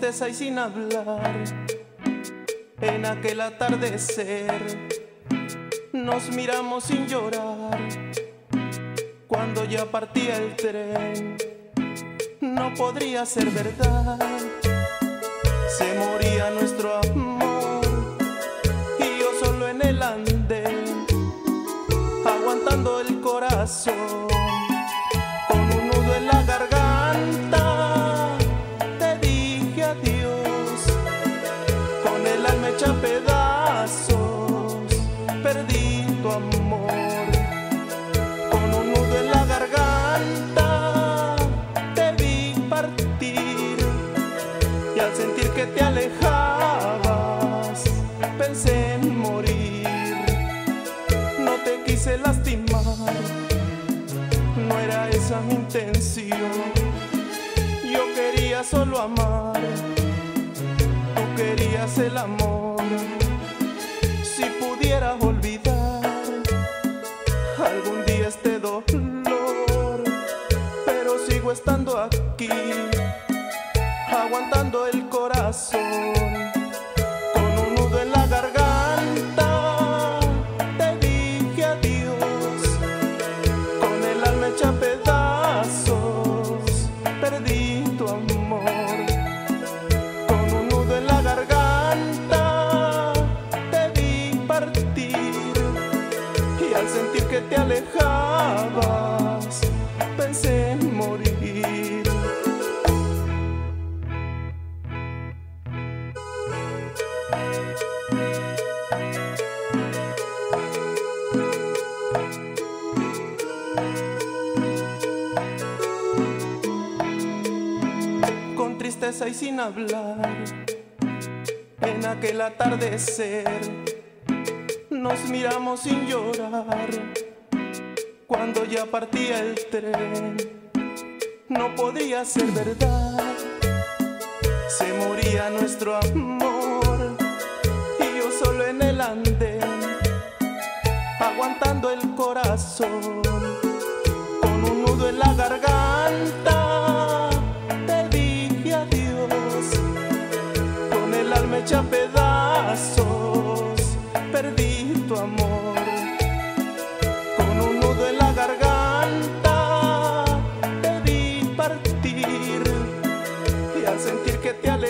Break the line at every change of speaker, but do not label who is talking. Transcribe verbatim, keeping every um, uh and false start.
tristeza y sin hablar, en aquel atardecer nos miramos sin llorar. Cuando ya partía el tren, no podría ser verdad. Se moría nuestro amor y yo solo en el andén, aguantando el corazón con un nudo en la garganta. Te dije adiós, con el alma hecha pedazos, perdí tu amor. Con un nudo en la garganta te vi partir, y al sentir que te alejabas pensé en morir. No te quise lastimar, no era esa mi intención. Yo quería solo amar, tú querías el amor. Si pudieras olvidar algún día este dolor, pero sigo estando aquí, aguantando el corazón con un nudo en la garganta. Te dije adiós, con el alma hecha pedazos, perdí tu amor. Con un nudo en la garganta te vi partir, y al sentir que te alejabas pensé en morir. Con tristeza y sin hablar, en aquel atardecer nos miramos sin llorar. Cuando ya partía el tren, no podía ser verdad. Se moría nuestro amor y yo solo en el andén, aguantando el corazón con un nudo en la garganta. Te dije adiós, con el alma hecha pedazos, perdí tu amor. Con un nudo en la garganta te vi partir, y al sentir que te